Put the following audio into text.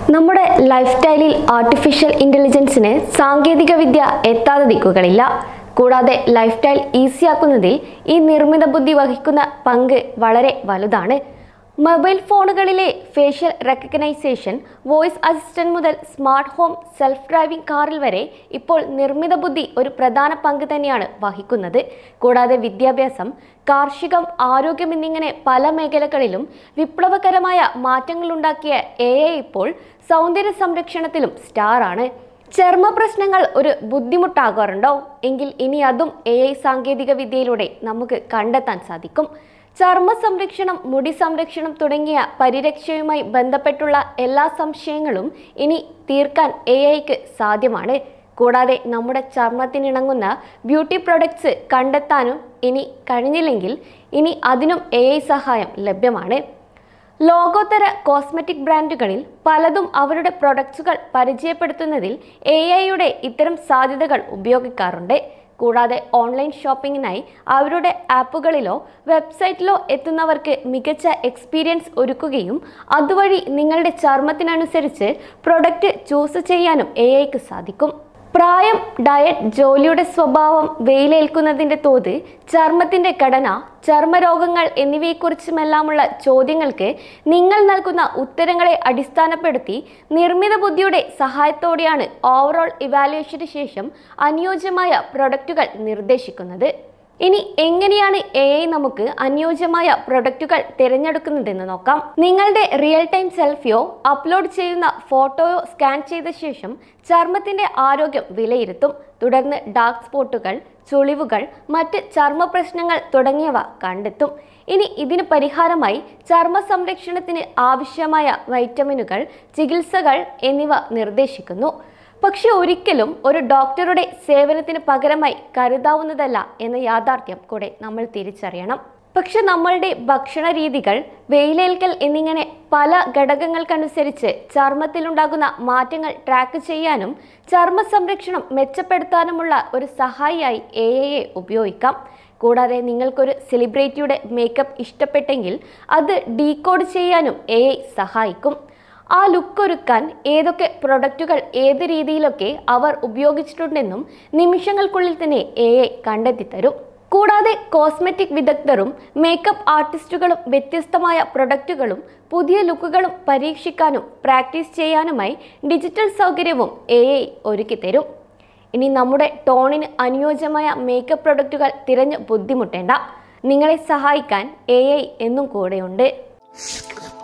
നമ്മുടെ ലൈഫ് സ്റ്റൈലിൽ ആർട്ടിഫിഷ്യൽ ഇന്റലിജൻസിന് സാങ്കേതിക വിദ്യ എത്താതെ ദിക്കുകളില്ല. കൂടാതെ ലൈഫ് സ്റ്റൈൽ ഈസിയാക്കുന്നതിൽ ഈ നിർമ്മിത ബുദ്ധി വഹിക്കുന്ന പങ്ക് വളരെ വലുതാണ്. മൊബൈൽ ഫോണുകളിലെ ഫേഷ്യൽ റെക്കഗ്നൈസേഷൻ, വോയിസ് അസിസ്റ്റന്റ് മുതൽ സ്മാർട്ട് ഹോം, സെൽഫ് ഡ്രൈവിംഗ് കാറിൽ വരെ ഇപ്പോൾ നിർമ്മിത ബുദ്ധി ഒരു പ്രധാന പങ്ക് തന്നെയാണ് വഹിക്കുന്നത്. കൂടാതെ വിദ്യാഭ്യാസം, കാർഷികം, ആരോഗ്യം എന്നിങ്ങനെ പല മേഖലകളിലും വിപ്ലവകരമായ മാറ്റങ്ങളുണ്ടാക്കിയ AI ഇപ്പോൾ സൗന്ദര്യ സംരക്ഷണത്തിലും സ്റ്റാറാണ്. ചർമ്മ പ്രശ്നങ്ങൾ ഒരു ബുദ്ധിമുട്ടാകാറുണ്ടോ? എങ്കിൽ ഇനി അതും AI സാങ്കേതിക വിദ്യയിലൂടെ നമുക്ക് കണ്ടെത്താൻ സാധിക്കും. ചർമ്മ സംരക്ഷണം, മുടി സംരക്ഷണം തുടങ്ങിയ പരിരക്ഷയുമായി ബന്ധപ്പെട്ടുള്ള എല്ലാ സംശയങ്ങളും ഇനി തീർക്കാൻ AIക്ക് സാധ്യമാണ്. കൂടാതെ നമ്മുടെ ചർമ്മത്തിനിണങ്ങുന്ന ബ്യൂട്ടി പ്രൊഡക്ട്സ് കണ്ടെത്താനും ഇനി കഴിഞ്ഞില്ലെങ്കിൽ ഇനി അതിനും AI സഹായം ലഭ്യമാണ്. ലോകോത്തര കോസ്മെറ്റിക് ബ്രാൻഡുകളിൽ പലതും അവരുടെ പ്രൊഡക്ട്സുകൾ പരിചയപ്പെടുത്തുന്നതിൽ AIയുടെ ഇത്തരം സാധ്യതകൾ ഉപയോഗിക്കാറുണ്ട്. കൂടാതെ ഓൺലൈൻ ഷോപ്പിങ്ങിനായി അവരുടെ ആപ്പുകളിലോ വെബ്സൈറ്റിലോ എത്തുന്നവർക്ക് മികച്ച എക്സ്പീരിയൻസ് ഒരുക്കുകയും അതുവഴി നിങ്ങളുടെ ചർമ്മത്തിനനുസരിച്ച് പ്രൊഡക്റ്റ് ചൂസ് ചെയ്യാനും AIക്ക് സാധിക്കും. പ്രായം, ഡയറ്റ്, ജോലിയുടെ സ്വഭാവം, വെയിലേൽക്കുന്നതിൻ്റെ തോത്, ചർമ്മത്തിൻ്റെ ഘടന, ചർമ്മരോഗങ്ങൾ എന്നിവയെക്കുറിച്ചുമെല്ലാമുള്ള ചോദ്യങ്ങൾക്ക് നിങ്ങൾ നൽകുന്ന ഉത്തരങ്ങളെ അടിസ്ഥാനപ്പെടുത്തി നിർമ്മിത ബുദ്ധിയുടെ സഹായത്തോടെയാണ് ഓവറോൾ ഇവാലുവേഷന് ശേഷം അനുയോജ്യമായ പ്രൊഡക്റ്റുകൾ നിർദ്ദേശിക്കുന്നത്. ഇനി എങ്ങനെയാണ് AI നമുക്ക് അനുയോജ്യമായ പ്രൊഡക്റ്റുകൾ തിരഞ്ഞെടുക്കുന്നതെന്ന് നോക്കാം. നിങ്ങളുടെ റിയൽ ടൈം സെൽഫിയോ അപ്ലോഡ് ചെയ്യുന്ന ഫോട്ടോയോ സ്കാൻ ചെയ്ത ശേഷം ചർമ്മത്തിൻ്റെ ആരോഗ്യം വിലയിരുത്തും. തുടർന്ന് ഡാർക്ക് സ്പോട്ടുകൾ, ചുളിവുകൾ, മറ്റ് ചർമ്മ പ്രശ്നങ്ങൾ തുടങ്ങിയവ കണ്ടെത്തും. ഇനി ഇതിന് പരിഹാരമായി ചർമ്മ സംരക്ഷണത്തിന് ആവശ്യമായ വൈറ്റമിനുകൾ, ചികിത്സകൾ എന്നിവ നിർദ്ദേശിക്കുന്നു. പക്ഷെ ഒരിക്കലും ഒരു ഡോക്ടറുടെ സേവനത്തിന് പകരമായി കരുതാവുന്നതല്ല എന്ന യാഥാർത്ഥ്യം കൂടെ നമ്മൾ തിരിച്ചറിയണം. പക്ഷെ നമ്മളുടെ ഭക്ഷണ രീതികൾ, വെയിലേൽക്കൽ എന്നിങ്ങനെ പല ഘടകങ്ങൾക്കനുസരിച്ച് ചർമ്മത്തിലുണ്ടാകുന്ന മാറ്റങ്ങൾ ട്രാക്ക് ചെയ്യാനും ചർമ്മ സംരക്ഷണം മെച്ചപ്പെടുത്താനുമുള്ള ഒരു സഹായിയായി AIയെ ഉപയോഗിക്കാം. കൂടാതെ നിങ്ങൾക്കൊരു സെലിബ്രിറ്റിയുടെ മേക്കപ്പ് ഇഷ്ടപ്പെട്ടെങ്കിൽ അത് ഡീകോഡ് ചെയ്യാനും AI സഹായിക്കും. ആ ലുക്ക് ഒരുക്കാൻ ഏതൊക്കെ പ്രൊഡക്റ്റുകൾ ഏത് രീതിയിലൊക്കെ അവർ ഉപയോഗിച്ചിട്ടുണ്ടെന്നും നിമിഷങ്ങൾക്കുള്ളിൽ തന്നെ AI കണ്ടെത്തിത്തരും. കൂടാതെ കോസ്മെറ്റിക് വിദഗ്ധരും മേക്കപ്പ് ആർട്ടിസ്റ്റുകളും വ്യത്യസ്തമായ പ്രൊഡക്റ്റുകളും പുതിയ ലുക്കുകളും പരീക്ഷിക്കാനും പ്രാക്ടീസ് ചെയ്യാനുമായി ഡിജിറ്റൽ സൗകര്യവും AI ഒരുക്കിത്തരും. ഇനി നമ്മുടെ ടോണിന് അനുയോജ്യമായ മേക്കപ്പ് പ്രൊഡക്റ്റുകൾ തിരഞ്ഞ് ബുദ്ധിമുട്ടേണ്ട. നിങ്ങളെ സഹായിക്കാൻ AI എന്നും കൂടെയുണ്ട്.